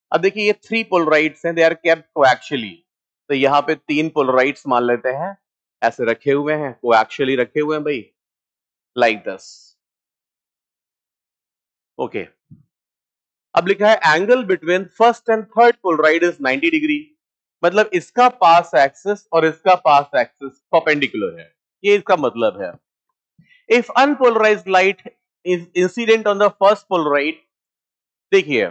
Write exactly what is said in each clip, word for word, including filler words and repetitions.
अब देखिए ये थ्री पोलराइड्स हैं, दे आर केप्ट कोएक्शियली, तो यहाँ पे तीन पोलराइड्स मान लेते हैं, ऐसे रखे हुए हैं, कोएक्शियली रखे हुए हैं भाई, लाइक दिस। ओके, अब लिखा है angle between first and third polaroid is ninety degree, मतलब इसका पास एक्सिस और इसका पास एक्सिस परपेंडिकुलर है, ये इसका मतलब है। If unpolarised light is incident on the first polaroid, देखिए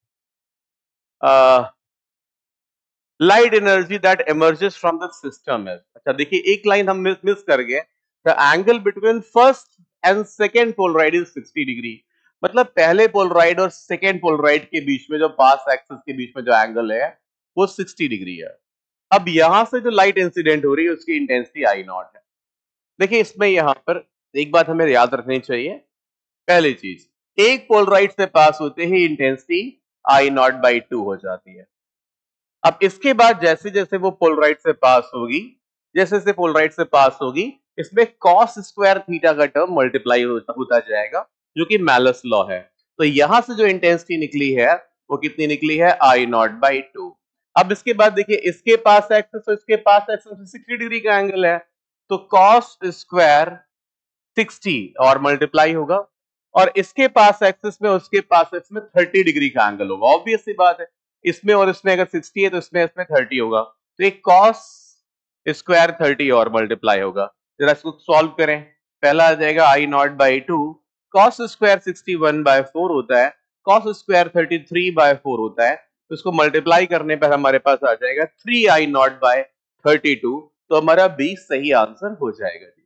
light energy that emerges from the system है, अच्छा देखिए एक लाइन हम मिस, मिस कर गए, the angle between first and second polaroid is sixty degree, मतलब पहले पोलराइड और सेकेंड पोलराइड के बीच में जो पास एक्सिस के बीच में जो एंगल है वो सिक्सटी डिग्री है। अब यहां से जो लाइट इंसिडेंट हो रही है उसकी इंटेंसिटी आई नॉट है। देखिए इसमें यहां पर एक बात हमें याद रखनी चाहिए, पहली चीज, एक पोलराइड से पास होते ही intensity I nought by two हो जाती है। अब इसके बाद जैसे जैसे वो पोलराइड से पास होगी, जैसे जैसे पोलराइड से पास होगी, इसमें कॉस स्क्वायर थीटा का टर्म मल्टीप्लाई होता जाएगा, जो कि मैलस लॉ है। तो यहां से जो इंटेंसिटी निकली है वो कितनी निकली है, आई नॉट बाई टू। अब इसके बाद देखिए इसके पास एक्सिस और इसके पास एक्सिस सिक्सटी डिग्री का एंगल है, तो कॉस स्क्वायर सिक्सटी और मल्टीप्लाई होगा, और इसके पास एक्सिस में उसके पास एक्सिस में थर्टी डिग्री का एंगल होगा। ऑब्वियस सी बात है, इसमें और इसमें अगर सिक्सटी है तो इसमें इसमें थर्टी होगा, तो एक कॉस स्क्वायर थर्टी और मल्टीप्लाई होगा। जरा इसको सॉल्व करें, पहला आ जाएगा I nought by two, cos square sixty one by four होता है, cos square thirty three by four होता है, तो इसको मल्टीप्लाई करने पर हमारे पास आ जाएगा three I nought by thirty two, तो हमारा बी सही आंसर हो जाएगा।